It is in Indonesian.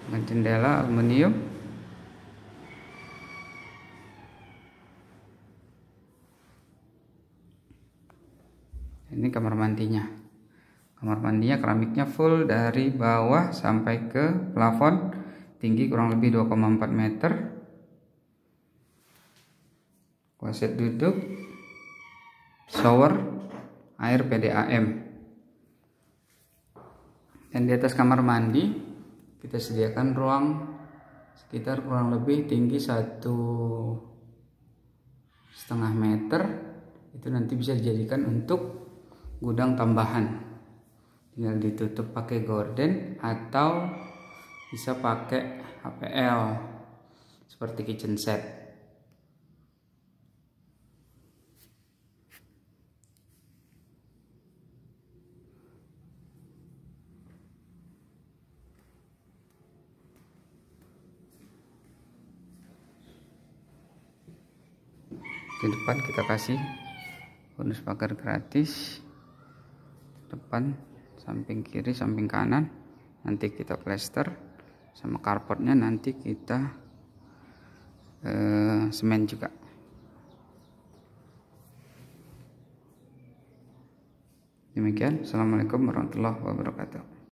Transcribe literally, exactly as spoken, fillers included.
dengan jendela aluminium. Ini kamar mandinya. Kamar mandinya keramiknya full dari bawah sampai ke plafon, tinggi kurang lebih dua koma empat meter. Kloset duduk, shower, air P D A M. Dan di atas kamar mandi kita sediakan ruang sekitar kurang lebih tinggi satu setengah meter. Itu nanti bisa dijadikan untuk gudang tambahan. Tinggal ditutup pakai gorden atau bisa pakai H P L seperti kitchen set. Di depan kita kasih bonus pagar gratis, depan, samping kiri, samping kanan nanti kita plester, sama carportnya nanti kita eh, semen juga. Demikian, assalamualaikum warahmatullahi wabarakatuh.